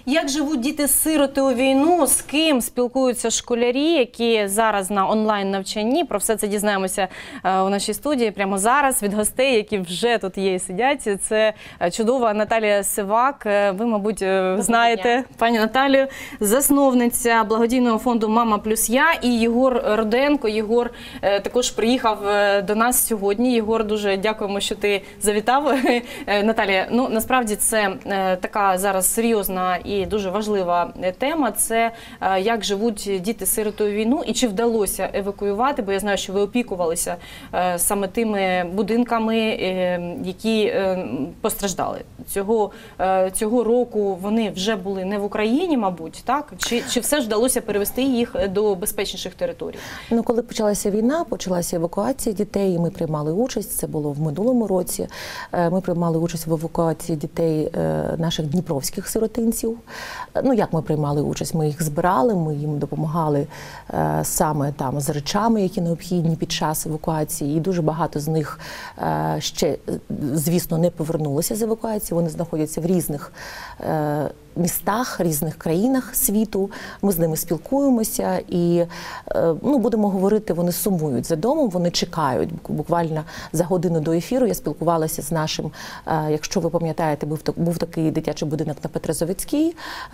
Як живуть діти-сироти у війну, з ким спілкуються школярі, які зараз на онлайн-навчанні. Про все це дізнаємося у нашій студії прямо зараз від гостей, які вже тут є і сидять. Це чудова Наталія Сивак. Ви, мабуть, знаєте пані Наталію, засновниця благодійного фонду «Мама плюс я», і Єгор Руденко. Єгор також приїхав до нас сьогодні. Єгор, дуже дякуємо, що ти завітав. Наталія, ну насправді це така зараз серйозна і дуже важлива тема. Це як живуть діти-сироти у війну і чи вдалося евакуювати, бо я знаю, що ви опікувалися саме тими будинками, які постраждали. Цього року вони вже були не в Україні, мабуть, так? Чи все ж вдалося перевести їх до безпечніших територій? Ну, коли почалася війна, почалася евакуація дітей, і ми приймали участь, це було в минулому році. Ми приймали участь в евакуації дітей наших дніпровських сиротинців. Ну, як ми приймали участь? Ми їх збирали, ми їм допомагали саме там з речами, які необхідні під час евакуації. І дуже багато з них ще, звісно, не повернулися з евакуації. Вони знаходяться в різних містах, різних країнах світу. Ми з ними спілкуємося і, ну, будемо говорити, вони сумують за домом, вони чекають. Буквально за годину до ефіру я спілкувалася з нашим, якщо ви пам'ятаєте, був такий дитячий будинок на Петрозаводській,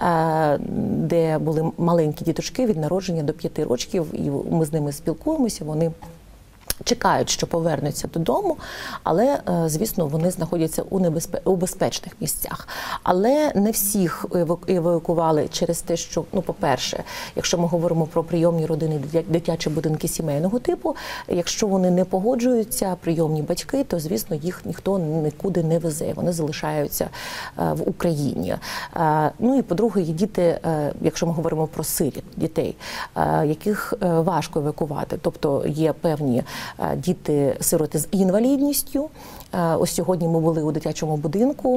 де були маленькі діточки від народження до 5 років, і ми з ними спілкуємося, вони чекають, що повернуться додому, але, звісно, вони знаходяться у безпечних місцях. Але не всіх евакуювали через те, що, ну, по-перше, якщо ми говоримо про прийомні родини, дитячі будинки сімейного типу, якщо вони не погоджуються, прийомні батьки, то, звісно, їх ніхто нікуди не везе, вони залишаються в Україні. Ну і, по-друге, є діти, якщо ми говоримо про сиріт, дітей, яких важко евакувати, тобто є певні діти-сироти з інвалідністю. Ось сьогодні ми були у дитячому будинку,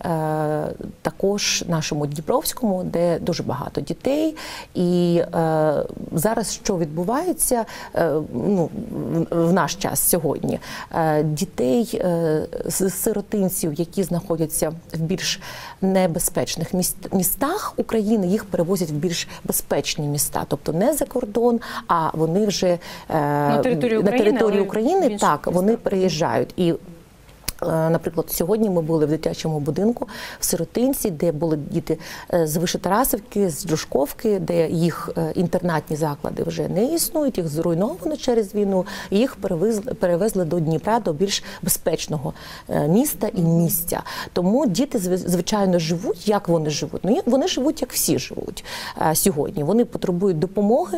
також нашому Дніпровському, де дуже багато дітей. І зараз що відбувається, ну, в наш час сьогодні? Дітей з сиротинців, які знаходяться в більш небезпечних містах України, їх перевозять в більш безпечні міста. Тобто не за кордон, а вони вже на території України, так, вони приїжджають. І, наприклад, сьогодні ми були в дитячому будинку в Сиротинці, де були діти з Вишетарасівки, з Дружковки, де їх інтернатні заклади вже не існують, їх зруйновано через війну, і їх перевезли до Дніпра, до більш безпечного міста і місця. Тому діти, звичайно, живуть, як вони живуть? Ну, вони живуть, як всі живуть сьогодні. Вони потребують допомоги,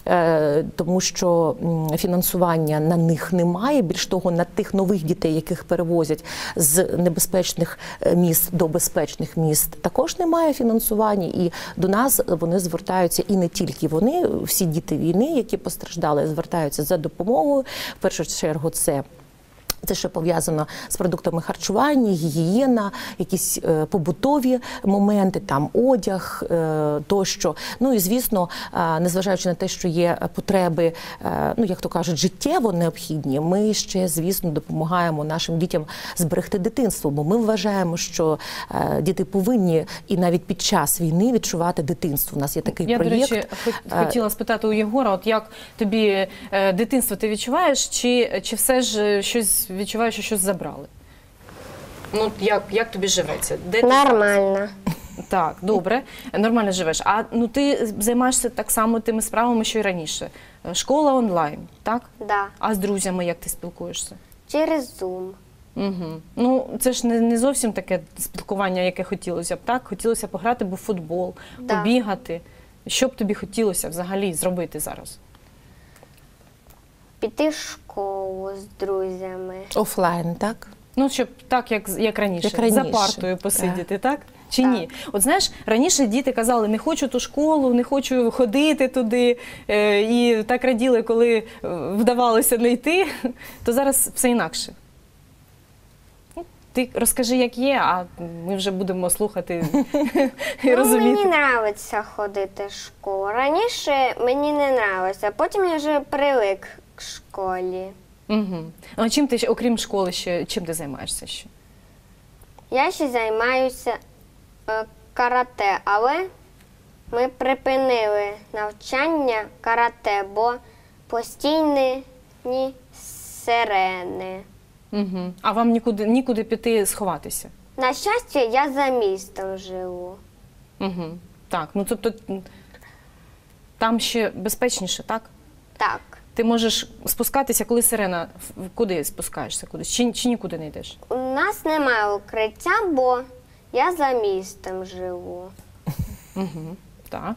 тому що фінансування на них немає. Більш того, на тих нових дітей, яких перевозять з небезпечних міст до безпечних міст, також немає фінансування, і до нас вони звертаються, і не тільки вони, всі діти війни, які постраждали, звертаються за допомогою. В першу чергу це що пов'язано з продуктами харчування, гігієна, якісь побутові моменти, там одяг тощо. Ну і, звісно, незважаючи на те, що є потреби, ну, як то кажуть, життєво необхідні, ми ще, звісно, допомагаємо нашим дітям зберегти дитинство, бо ми вважаємо, що діти повинні і навіть під час війни відчувати дитинство. У нас є такий проєкт. Я, до речі, хотіла спитати у Єгора, от як тобі дитинство ти відчуваєш, чи все ж щось відчуваєш, що щось забрали? Ну, як тобі живеться? Де нормально. Так, добре. Нормально живеш. А ну, ти займаєшся так само тими справами, що й раніше? Школа онлайн, так? Да. А з друзями як ти спілкуєшся? Через Zoom. Угу. Ну, це ж не зовсім таке спілкування, яке хотілося б, так? Хотілося пограти в футбол, побігати. Що б тобі хотілося взагалі зробити зараз? Піти в школу з друзями. Офлайн, так? Ну, щоб так, як раніше, за партою посидіти, так? Чи ні? От знаєш, раніше діти казали, не хочу ту школу, не хочу ходити туди, і так раділи, коли вдавалося не йти, то зараз все інакше. Ти розкажи, як є, а ми вже будемо слухати і розуміти. Мені подобається ходити в школу. Раніше мені не подобалося, потім я вже привик к школі. Угу. А чим ти, окрім школи, чим ти займаєшся ще? Я ще займаюся карате, але ми припинили навчання карате, бо постійні сирени. Угу. А вам нікуди піти сховатися? На щастя, я за містом живу. Угу. Так, ну тобто там ще безпечніше, так? Так. Ти можеш спускатися, коли сирена, куди спускаєшся? Кудись? Чи нікуди не йдеш? У нас немає укриття, бо я за містом живу. Угу. Так.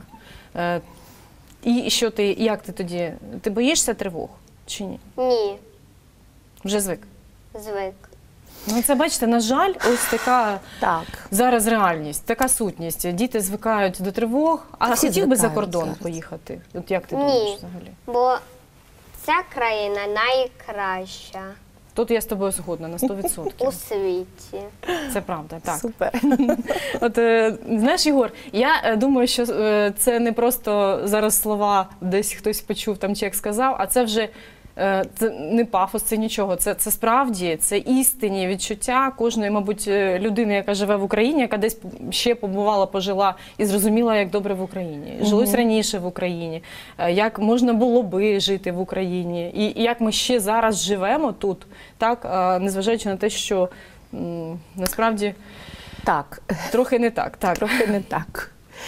І що як ти тоді? Ти боїшся тривог чи ні? Ні, Вже звик? звик. Ну, це, бачите, на жаль, ось така Так. зараз реальність, така сутність. Діти звикають до тривог, а Всі хотів би за звикають кордон зараз. поїхати? От як ти думаєш Ні, взагалі? бо ця країна найкраща Тут я з тобою згодна на 100%. у світі. Це правда, так. Супер. От, знаєш, Єгор, я думаю, що це не просто зараз слова, десь хтось почув там чи як сказав, а це вже це не пафос, це нічого. Це справді, це істинні відчуття кожної, мабуть, людини, яка живе в Україні, яка десь ще побувала, пожила і зрозуміла, як добре в Україні. Жилось раніше в Україні, як можна було би жити в Україні, і як ми ще зараз живемо тут, так, незважаючи на те, що насправді Так. трохи не так. Так. Трохи не так.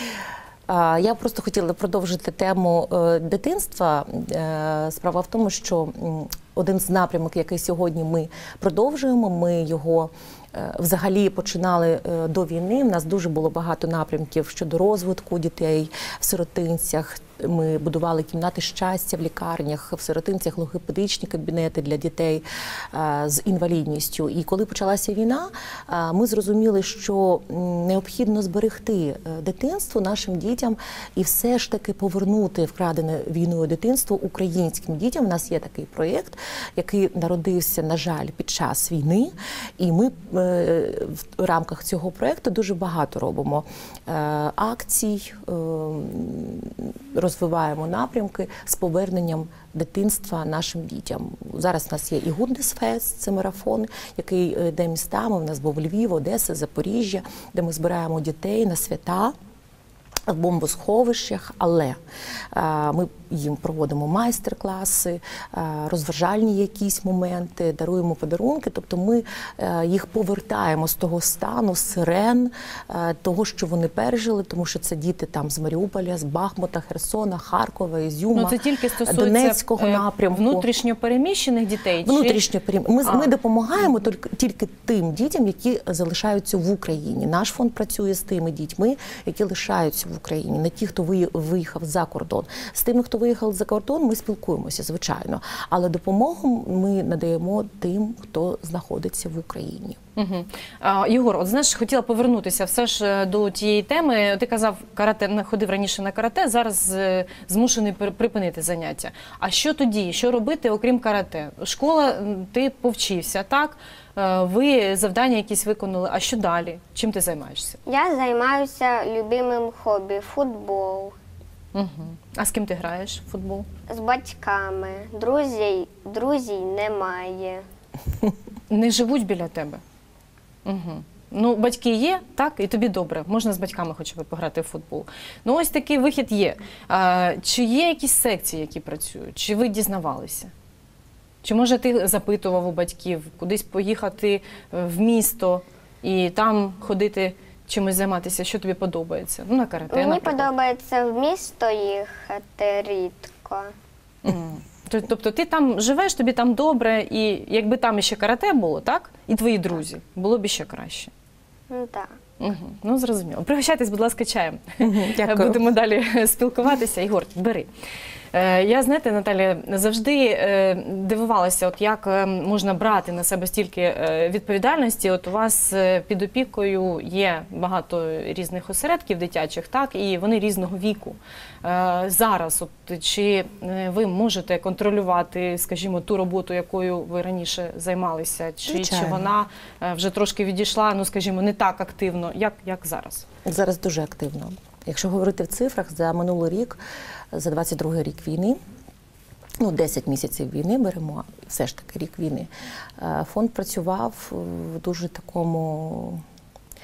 Я просто хотіла продовжити тему дитинства. Справа в тому, що один з напрямок, який сьогодні ми продовжуємо, ми його взагалі починали до війни. У нас дуже було багато напрямків щодо розвитку дітей в сиротинцях. Ми будували кімнати щастя в лікарнях, в сиротинцях логопедичні кабінети для дітей з інвалідністю. І коли почалася війна, ми зрозуміли, що необхідно зберегти дитинство нашим дітям і все ж таки повернути вкрадене війною дитинство українським дітям. У нас є такий проєкт, який народився, на жаль, під час війни. І ми в рамках цього проєкту дуже багато робимо акцій, розвиваємо напрямки з поверненням дитинства нашим дітям. Зараз у нас є і Гундесфест, це марафон, який йде містами. У нас був Львів, Одеса, Запоріжжя, де ми збираємо дітей на свята в бомбосховищах, але ми їм проводимо майстер-класи, розважальні якісь моменти, даруємо подарунки, тобто ми їх повертаємо з того стану, сирен, того, що вони пережили, тому що це діти там з Маріуполя, з Бахмута, Херсона, Харкова, Ізюма, Ну, це тільки стосується Донецького напрямку. внутрішньо переміщених дітей? Внутрішньо переміщених. Ми допомагаємо тільки тим дітям, які залишаються в Україні. Наш фонд працює з тими дітьми, які лишаються в Україні, не ті, хто виїхав за кордон. З тими, хто виїхав за кордон, ми спілкуємося, звичайно. Але допомогу ми надаємо тим, хто знаходиться в Україні. Угу. Єгор, от знаєш, хотіла повернутися все ж до тієї теми. Ти казав, карате, ходив раніше на карате, зараз змушений припинити заняття. А що тоді? Що робити, окрім карате? Школа, ти повчився, так? Ви завдання якісь виконали. А що далі? Чим ти займаєшся? Я займаюся любимим хобі – футбол. Угу. А з ким ти граєш в футбол? З батьками. Друзів немає. Не живуть біля тебе? Угу. Ну, батьки є, так, і тобі добре. Можна з батьками хоча б пограти в футбол. Ну, ось такий вихід є. Чи є якісь секції, які працюють? Чи ви дізнавалися? Чи, може, ти запитував у батьків кудись поїхати в місто і там ходити, чимось займатися? Що тобі подобається? Ну, на карате, Мені наприклад. подобається в місто їхати рідко. Тобто ти там живеш, тобі там добре, і якби там іще карате було, так? І твої друзі, було б іще краще. Ну, так. Угу. Ну, зрозуміло. Пригощайтесь, будь ласка, чаєм. Дякую. Будемо далі спілкуватися. Ігор, бери. Я, знаєте, Наталя, завжди дивувалася, от як можна брати на себе стільки відповідальності. От у вас під опікою є багато різних осередків дитячих, так, і вони різного віку. Зараз, от, чи ви можете контролювати, скажімо, ту роботу, якою ви раніше займалися, чи вона вже трошки відійшла, ну, скажімо, не так активно, як зараз? Зараз дуже активно. Якщо говорити в цифрах, за минулий рік, за 22-й рік війни, ну, 10 місяців війни беремо, все ж таки рік війни, фонд працював в дуже такому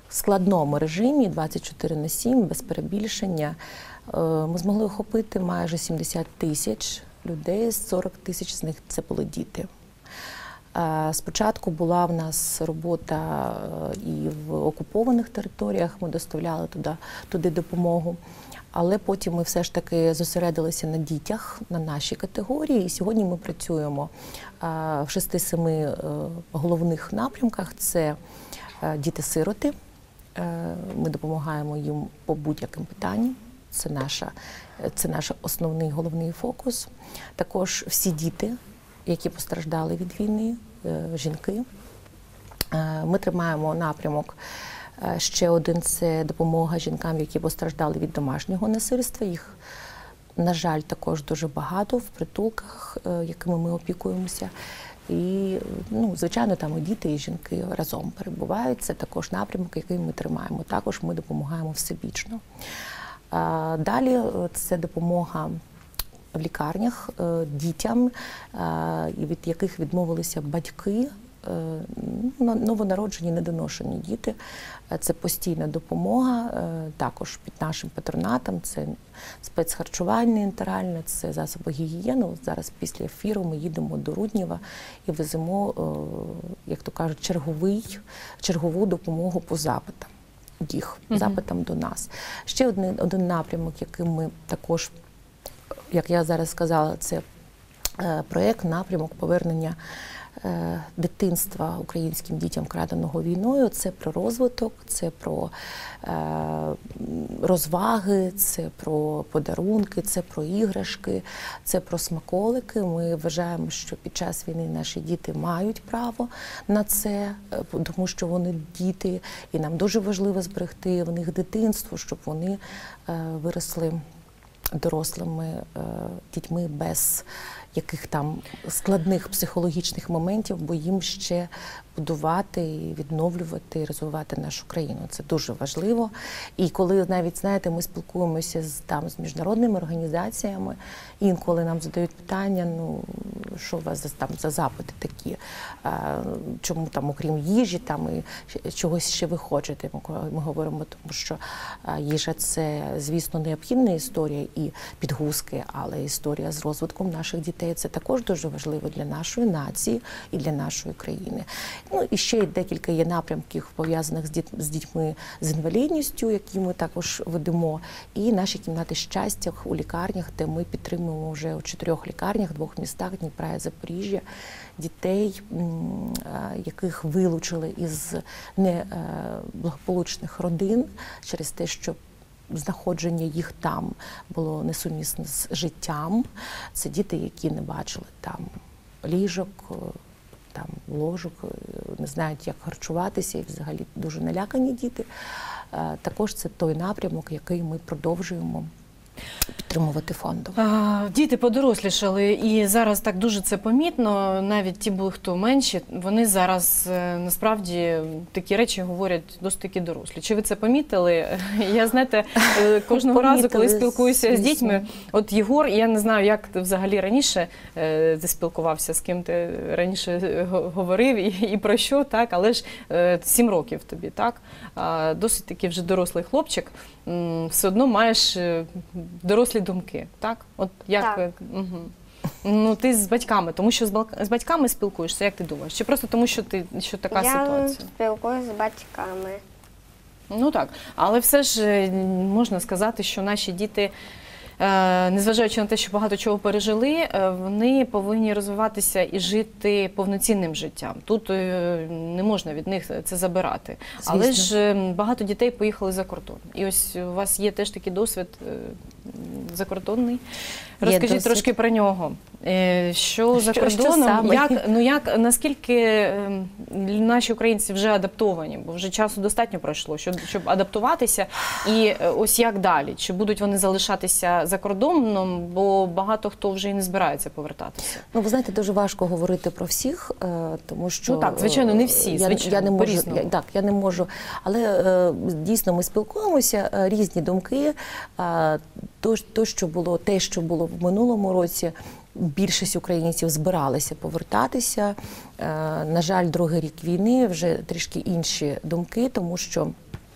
складному режимі 24/7, без перебільшення, ми змогли охопити майже 70 тисяч людей, 40 тисяч з них це були діти. Спочатку була в нас робота і в окупованих територіях, ми доставляли туди допомогу, але потім ми все ж таки зосередилися на дітях, на нашій категорії, і сьогодні ми працюємо в 6-7 головних напрямках. Це діти-сироти, ми допомагаємо їм по будь-яким питанням. Це наш основний, головний фокус. Також всі діти, які постраждали від війни, жінки. Ми тримаємо напрямок. Ще один – це допомога жінкам, які постраждали від домашнього насильства. Їх, на жаль, також дуже багато в притулках, якими ми опікуємося. І, звичайно, там і діти, і жінки разом перебувають. Це також напрямок, який ми тримаємо. Також ми допомагаємо всебічно. Далі це допомога в лікарнях дітям, від яких відмовилися батьки, новонароджені, недоношені діти. Це постійна допомога, також під нашим патронатом, це спецхарчування інтеральне, це засоби гігієни. Зараз після ефіру ми їдемо до Руднєва і веземо, як то кажуть, чергову допомогу по запитам запитам до нас. Ще один напрямок, яким ми також, як я зараз сказала, це проєкт, напрямок повернення дитинства українським дітям, вкраденого війною. Це про розвиток, це про розваги, це про подарунки, це про іграшки, це про смаколики. Ми вважаємо, що під час війни наші діти мають право на це, тому що вони діти, і нам дуже важливо зберегти в них дитинство, щоб вони виросли дорослими дітьми без яких там складних психологічних моментів, бо їм ще будувати, відновлювати, розвивати нашу країну. Це дуже важливо. І коли навіть, знаєте, ми спілкуємося з міжнародними організаціями, інколи нам задають питання, що у вас там за запити такі, чому там, окрім їжі, там і чогось ще ви хочете. Ми говоримо, тому що їжа – це, звісно, необхідна історія і підгузки, але історія з розвитком наших дітей – це також дуже важливо для нашої нації і для нашої країни. І ще декілька є напрямків, пов'язаних з дітьми з інвалідністю, які ми також ведемо, і наші кімнати щастя у лікарнях, де ми підтримуємо вже у 4 лікарнях, 2 містах – Дніпра і Запоріжжя, дітей, яких вилучили із неблагополучних родин через те, що знаходження їх там було несумісне з життям. Це діти, які не бачили там ліжок, там ложок, не знають, як харчуватися, і взагалі дуже налякані діти. Також це той напрямок, який ми продовжуємо підтримувати фондом. Діти подорослішали, і зараз так дуже це помітно. Навіть ті були, хто менші, вони зараз насправді такі речі говорять досить таки дорослі. Чи ви це помітили? Я, знаєте, кожного разу, коли спілкуюся з дітьми, от Єгор, я не знаю, як ти взагалі раніше ти спілкувався, з ким ти раніше говорив і про що, так, але ж 7 років тобі, так? Досить таки вже дорослий хлопчик, все одно маєш дорослі думки, так? От як так. Ти з батьками, тому що з батьками спілкуєшся, як ти думаєш? Чи просто тому, що така ситуація? Я спілкуюся з батьками. Ну так, але все ж можна сказати, що наші діти, незважаючи на те, що багато чого пережили, вони повинні розвиватися і жити повноцінним життям. Тут не можна від них це забирати. Звісно. Але ж багато дітей поїхали за кордон. І ось у вас є теж такий досвід закордонний. Розкажіть трошки про нього. Що за кордоном, наскільки наші українці вже адаптовані, бо вже часу достатньо пройшло, щоб адаптуватися, і ось як далі? Чи будуть вони залишатися за кордоном, бо багато хто вже і не збирається повертатися? Ви знаєте, дуже важко говорити про всіх, тому що... Ну так, звичайно, не всі, звичайно, по-різному. Так, я не можу, але дійсно ми спілкуємося, різні думки. Те, що було в минулому році, більшість українців збиралися повертатися. На жаль, другий рік війни вже трішки інші думки, тому що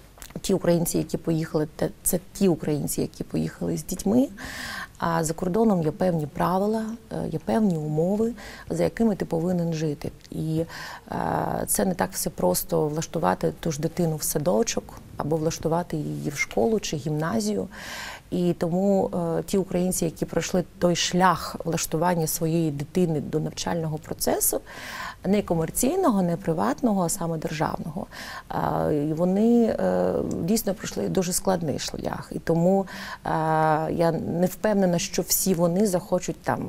ті українці, які поїхали, це ті українці, які поїхали з дітьми. А за кордоном є певні правила, є певні умови, за якими ти повинен жити. І це не так все просто влаштувати ту ж дитину в садочок або влаштувати її в школу чи гімназію. І тому ті українці, які пройшли той шлях влаштування своєї дитини до навчального процесу, не комерційного, не приватного, а саме державного, вони дійсно пройшли дуже складний шлях. І тому я не впевнена, що всі вони захочуть там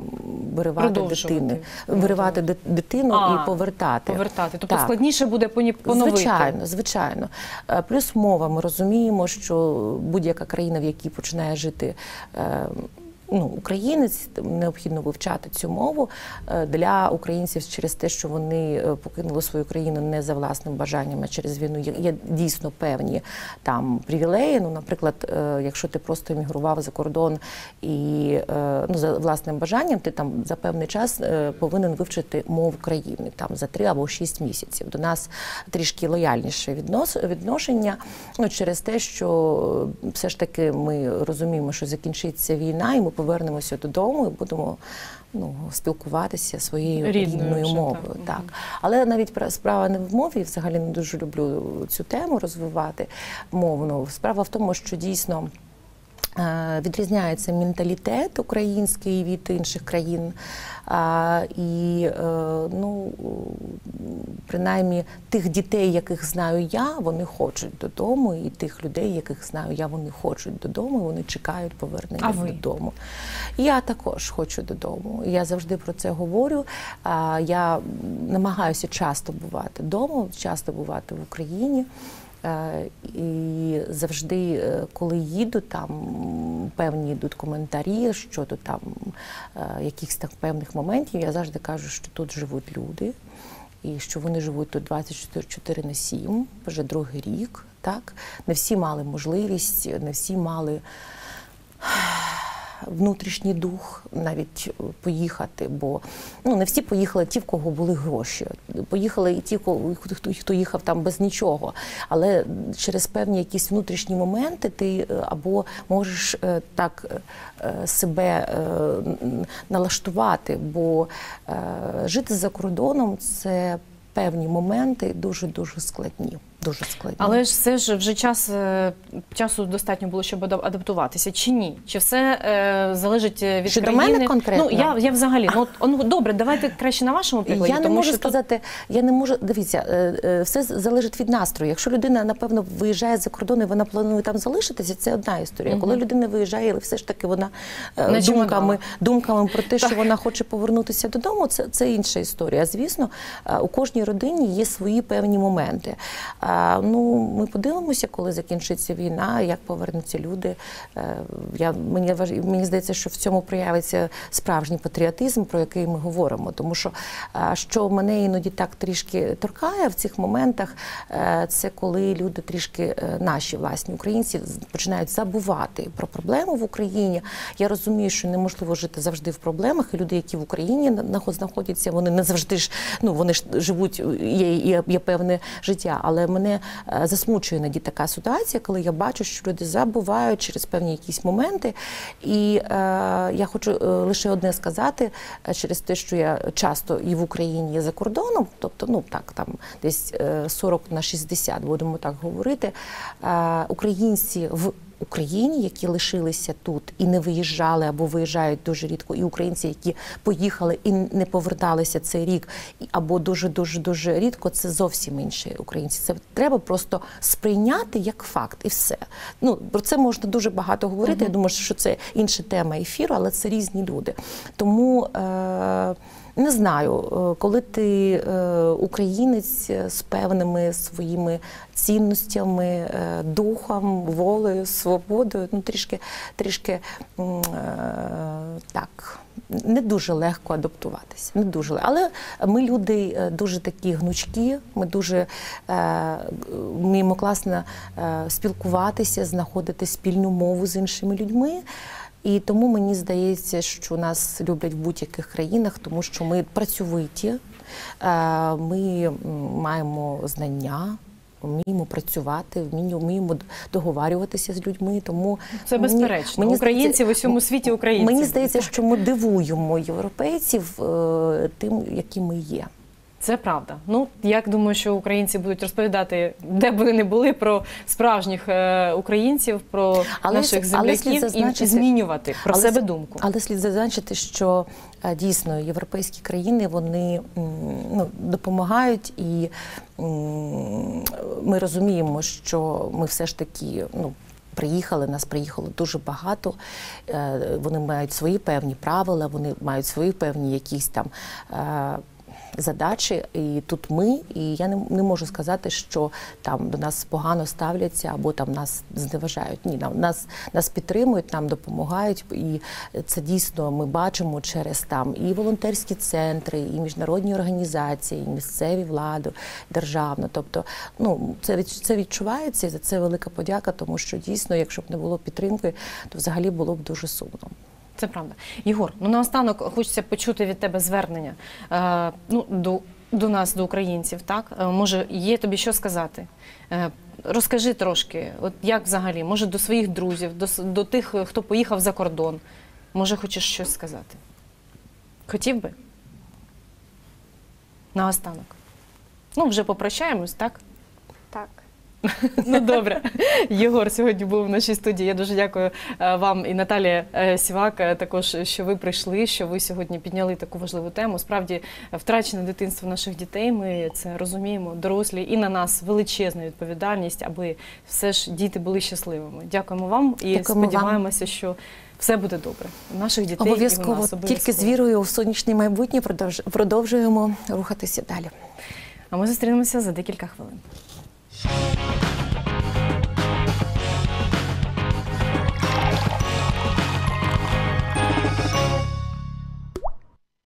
виривати дитину і повертати. Тобто так. Складніше буде поновити. Звичайно. Плюс мова. Ми розуміємо, що будь-яка країна, в якій починає жити українець, необхідно вивчати цю мову для українців через те, що вони покинули свою країну не за власним бажанням, а через війну. Є дійсно певні там привілеї. Наприклад, якщо ти просто емігрував за кордон і за власним бажанням, ти там за певний час повинен вивчити мову країни там за 3 або 6 місяців. До нас трішки лояльніше відношення через те, що все ж таки ми розуміємо, що закінчиться війна, і ми повернемося додому і будемо спілкуватися своєю рідною мовою. Так. Але навіть справа не в мові, взагалі не дуже люблю цю тему розвивати мовну. Справа в тому, що дійсно відрізняється менталітет український від інших країн. І, принаймні, тих дітей, яких знаю я, вони хочуть додому, і тих людей, яких знаю я, вони хочуть додому, вони чекають повернення додому. Я також хочу додому. Я завжди про це говорю. Я намагаюся часто бувати вдома, часто бувати в Україні. І завжди, коли їду, там певні йдуть коментарі щодо там якихось так певних моментів, я завжди кажу, що тут живуть люди, і що вони живуть тут 24/7, вже другий рік, так? Не всі мали можливість, не всі мали внутрішній дух навіть поїхати, бо не всі поїхали ті, в кого були гроші. Поїхали і ті, хто їхав там без нічого. Але через певні якісь внутрішні моменти ти або можеш так себе налаштувати, бо жити за кордоном – це певні моменти дуже-дуже складні. Дуже складні. Але ж все ж вже часу достатньо було, щоб адаптуватися, чи ні? Чи все залежить від Щодо країни? мене конкретно? Я взагалі, добре, давайте краще на вашому прикладі. Я не можу сказати, дивіться, все залежить від настрою. Якщо людина, напевно, виїжджає за кордон і вона планує там залишитися, це одна історія. Коли людина виїжджає, але все ж таки вона думками про те, що вона хоче повернутися додому, це інша історія. Звісно, у кожній родині є свої певні моменти. Ми подивимося, коли закінчиться війна, як повернуться люди. Мені здається, що в цьому проявиться справжній патріотизм, про який ми говоримо. Тому що мене іноді так трішки торкає в цих моментах, це коли люди трішки, наші власні українці, починають забувати про проблеми в Україні. Я розумію, що неможливо жити завжди в проблемах, і люди, які в Україні знаходяться, вони не завжди ж, вони ж живуть, є певне життя, але мене засмучує іноді така ситуація, коли я бачу, що люди забувають через певні якісь моменти. І я хочу лише одне сказати, через те, що я часто і в Україні, і за кордоном, тобто, там десь 40/60, будемо так говорити, українці в Україні, які лишилися тут і не виїжджали або виїжджають дуже рідко, і українці, які поїхали і не поверталися цей рік, або дуже рідко, це зовсім інші українці. Це треба просто сприйняти як факт і все. Про це можна дуже багато говорити. Я думаю, що це інша тема ефіру, але це різні люди. Тому не знаю, коли ти українець з певними своїми цінностями, духом, волею, свободою, трішки так, не дуже легко адаптуватися. Не дуже легко. Але ми люди дуже такі гнучкі, ми дуже вміємо класно спілкуватися, знаходити спільну мову з іншими людьми. І тому мені здається, що нас люблять в будь-яких країнах, тому що ми працьовиті, ми маємо знання, вміємо працювати, вміємо договарюватися з людьми. Тому Це безперечно. Українці в усьому світі українці. Мені здається, що ми дивуємо європейців тим, які ми є. Це правда. Ну, я думаю, що українці будуть розповідати, де б вони не були, про справжніх українців, про наших земляків і змінювати про себе думку. Але слід зазначити, що дійсно європейські країни, вони допомагають, і ми розуміємо, що ми все ж таки нас приїхало дуже багато, вони мають свої певні правила, вони мають свої певні якісь там задачі, і тут і я не можу сказати, що там до нас погано ставляться або там нас зневажають. Ні, нас підтримують, нам допомагають, і це дійсно ми бачимо через там і волонтерські центри, і міжнародні організації, і місцеві влади, державну. Тобто, це відчувається, і за це велика подяка, тому що дійсно, якщо б не було підтримки, то взагалі було б дуже сумно. Це правда. Єгор, наостанок хочеться почути від тебе звернення до нас, до українців, так? Може, є тобі що сказати? Розкажи трошки, от як взагалі, може до своїх друзів, до тих, хто поїхав за кордон, може хочеш щось сказати? Хотів би? Наостанок. Вже попрощаємось, так? Так. Ну, добре. Єгор сьогодні був в нашій студії. Я дуже дякую вам і Наталія Сівак також, що ви прийшли, що ви сьогодні підняли таку важливу тему. Справді, втрачене дитинство наших дітей, ми це розуміємо, дорослі, і на нас величезна відповідальність, аби все ж діти були щасливими. Дякуємо вам і сподіваємося, що все буде добре. У наших дітей обов'язково. І у нас обов'язково. Тільки з вірою в сонячне майбутнє продовжуємо рухатися далі. А ми зустрінемося за декілька хвилин.